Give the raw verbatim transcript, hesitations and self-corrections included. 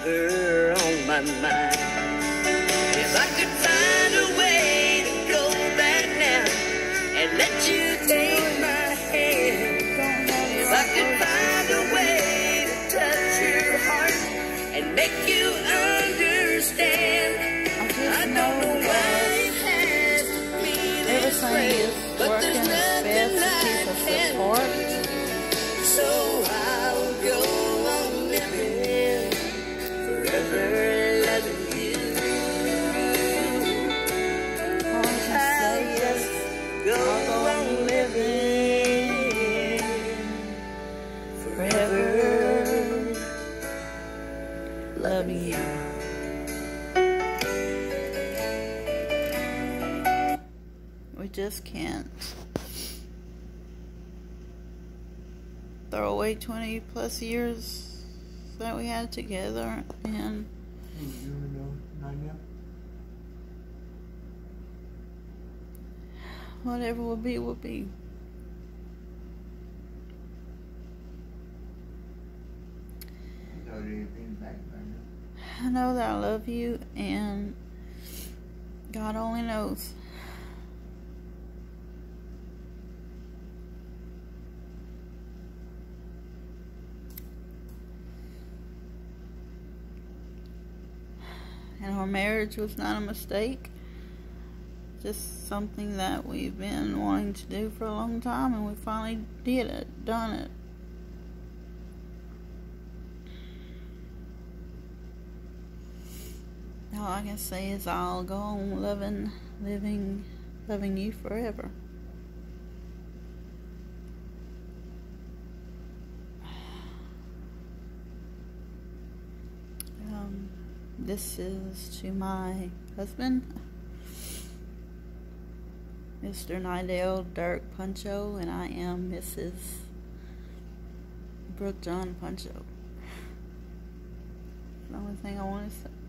forever on my mind. If I could find a way to go back now and let you take my hand, if I could find a way to touch your heart and make you understand, I don't know why it has to be this way, but there's nothing I can do. So I'll go on living forever, loving you. I'll just go on living forever, loving you. We just can't throw away twenty plus years that we had together, and whatever will be, will be. I know that I love you, and God only knows. And our marriage was not a mistake. Just something that we've been wanting to do for a long time, and we finally did it, done it. All I can say is I'll go on loving, living, loving you forever. Um, this is to my husband, Mister Nydell, Dirk, Poncho, and I am Missus Brooke John Poncho. That's the only thing I want to say.